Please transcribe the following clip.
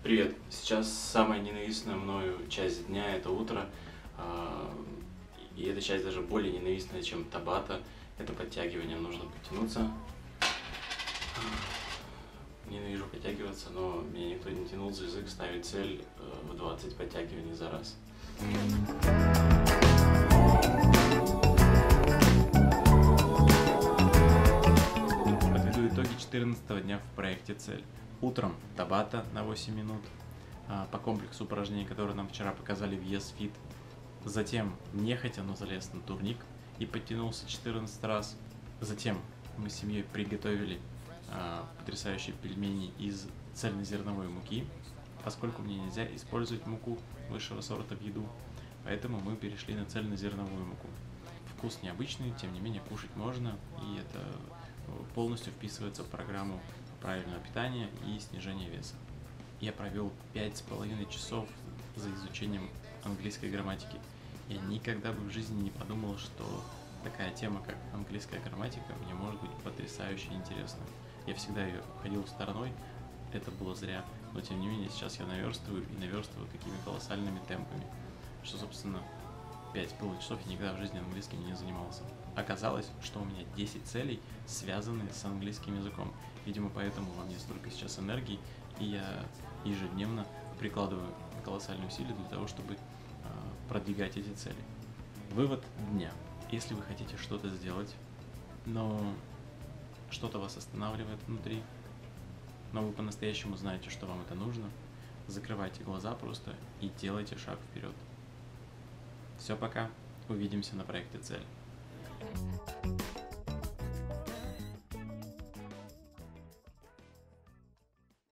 Привет! Сейчас самая ненавистная мною часть дня — это утро. И эта часть даже более ненавистная, чем табата. Это подтягивание. Нужно подтянуться. Ненавижу подтягиваться, но меня никто не тянул за язык ставить цель в 20 подтягиваний за раз. Подведу итоги 14-го дня в проекте «Цель». Утром табата на 8 минут по комплексу упражнений, которые нам вчера показали в YesFit. Затем нехотя, но залез на турник и подтянулся 14 раз. Затем мы с семьей приготовили потрясающие пельмени из цельнозерновой муки, поскольку мне нельзя использовать муку высшего сорта в еду, поэтому мы перешли на цельнозерновую муку. Вкус необычный, тем не менее кушать можно, и это полностью вписывается в программу правильного питания и снижения веса. Я провел 5,5 часов за изучением английской грамматики. Я никогда бы в жизни не подумал, что такая тема, как английская грамматика, мне может быть потрясающе интересна. Я всегда ее ходил стороной, это было зря, но тем не менее сейчас я наверстываю такими колоссальными темпами, что, собственно, 5,5 часов я никогда в жизни английским не занимался. Оказалось, что у меня 10 целей связаны с английским языком. Видимо, поэтому во мне столько сейчас энергии, и я ежедневно прикладываю колоссальные усилия для того, чтобы продвигать эти цели. Вывод дня. Если вы хотите что-то сделать, но что-то вас останавливает внутри, но вы по-настоящему знаете, что вам это нужно, закрывайте глаза просто и делайте шаг вперед. Все, пока. Увидимся на проекте «Цель».